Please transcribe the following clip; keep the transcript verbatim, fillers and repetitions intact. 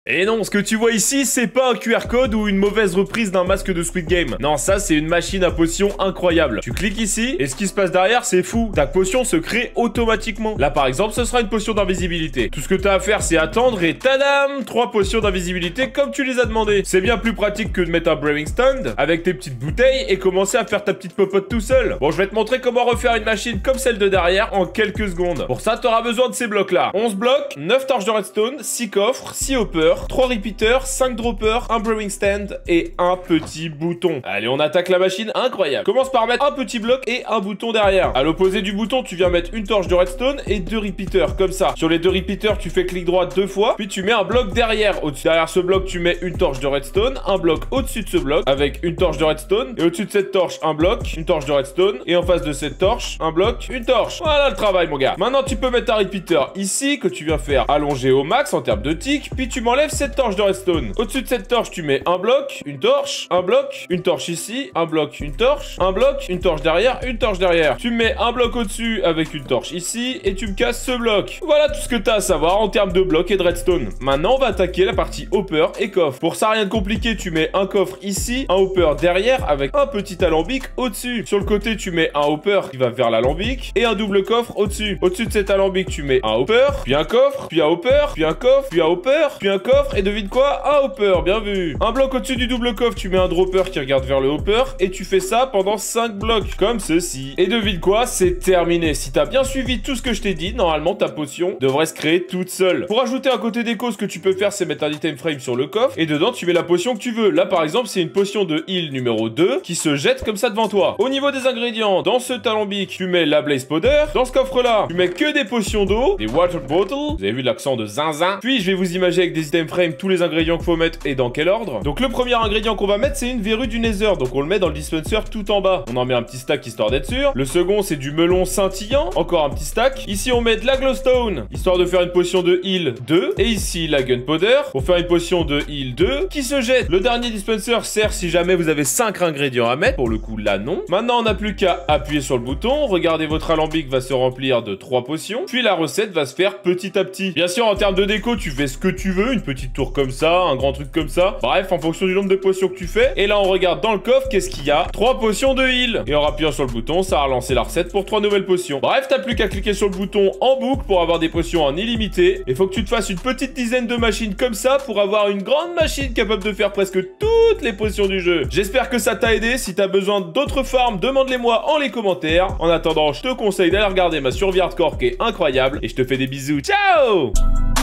Et non, ce que tu vois ici, c'est pas un Q R code ou une mauvaise reprise d'un masque de Squid Game. Non, ça, c'est une machine à potions incroyable. Tu cliques ici, et ce qui se passe derrière, c'est fou. Ta potion se crée automatiquement. Là, par exemple, ce sera une potion d'invisibilité. Tout ce que tu as à faire, c'est attendre et tadam, trois potions d'invisibilité comme tu les as demandé. C'est bien plus pratique que de mettre un brewing stand avec tes petites bouteilles et commencer à faire ta petite popote tout seul. Bon, je vais te montrer comment refaire une machine comme celle de derrière en quelques secondes. Pour ça, tu auras besoin de ces blocs-là. onze blocs, neuf torches de redstone, six coffres, six hoppers, trois repeaters, cinq droppers, un brewing stand et un petit bouton. Allez, on attaque la machine incroyable. Commence par mettre un petit bloc et un bouton derrière. À l'opposé du bouton, tu viens mettre une torche de redstone et deux repeaters, comme ça. Sur les deux repeaters, tu fais clic droit deux fois, puis tu mets un bloc derrière. Au-dessus, derrière ce bloc, tu mets une torche de redstone, un bloc au-dessus de ce bloc, avec une torche de redstone, et au-dessus de cette torche, un bloc, une torche de redstone, et en face de cette torche, un bloc, une torche. Voilà le travail, mon gars. Maintenant, tu peux mettre ta repeater ici, que tu viens faire allonger au max en termes de tick, puis tu m'enlèves cette torche de redstone. Au-dessus de cette torche, tu mets un bloc, une torche, un bloc, une torche ici, un bloc, une torche, un bloc, une torche derrière, une torche derrière. Tu mets un bloc au-dessus avec une torche ici, et tu me casses ce bloc. Voilà tout ce que tu as à savoir en termes de blocs et de redstone. Maintenant, on va attaquer la partie hopper et coffre. Pour ça, rien de compliqué, tu mets un coffre ici, un hopper derrière avec un petit alambic au-dessus. Sur le côté, tu mets un hopper qui va vers l'alambic et un double coffre au-dessus. Au-dessus de cet alambic, tu mets un hopper, puis un coffre, puis un hopper, puis un coffre, puis un hopper, puis un coffre, et devine quoi? Un hopper, bien vu. Un bloc au-dessus du double coffre, tu mets un dropper qui regarde vers le hopper, et tu fais ça pendant cinq blocs, comme ceci. Et devine quoi? C'est terminé. Si t'as bien suivi tout ce que je t'ai dit, normalement ta potion devrait se créer toute seule. Pour ajouter un côté déco, ce que tu peux faire, c'est mettre un item frame sur le coffre, et dedans, tu mets la potion que tu veux. Là, par exemple, c'est une potion de heal numéro deux qui se jette comme ça devant toi. Au niveau des ingrédients, dans ce alambic, tu mets la blaze powder. Dans ce coffre-là, tu mets que des potions d'eau, des water bottles. Vous avez vu l'accent de zinzin. Puis, je vais vous imaginer avec des item frame tous les ingrédients qu'il faut mettre et dans quel ordre. Donc, le premier ingrédient qu'on va mettre, c'est une verrue du Nether. Donc, on le met dans le dispenser tout en bas. On en met un petit stack histoire d'être sûr. Le second, c'est du melon scintillant. Encore un petit stack. Ici, on met de la glowstone, histoire de faire une potion de heal deux. Et ici, la gunpowder pour faire une potion de heal deux qui se jette. Le dernier dispenser sert si jamais vous avez cinq ingrédients à mettre. Pour le coup, là, non. Maintenant, on n'a plus qu'à appuyer sur le bouton. Regardez, votre alambic va se remplir de trois potions. Puis, la recette va se faire petit à petit. Bien sûr, en termes de déco, tu fais ce que tu veux. Une petite tour comme ça, un grand truc comme ça. Bref, en fonction du nombre de potions que tu fais. Et là, on regarde dans le coffre, qu'est-ce qu'il y a? Trois potions de heal. Et en appuyant sur le bouton, ça a relancé la recette pour trois nouvelles potions. Bref, t'as plus qu'à cliquer sur le bouton en boucle pour avoir des potions en illimité. Il faut que tu te fasses une petite dizaine de machines comme ça pour avoir une grande machine capable de faire presque toutes les potions du jeu. J'espère que ça t'a aidé. Si t'as besoin d'autres farms, demande-les-moi en les commentaires. En attendant, je te conseille d'aller regarder ma survie hardcore qui est incroyable. Et je te fais des bisous. Ciao!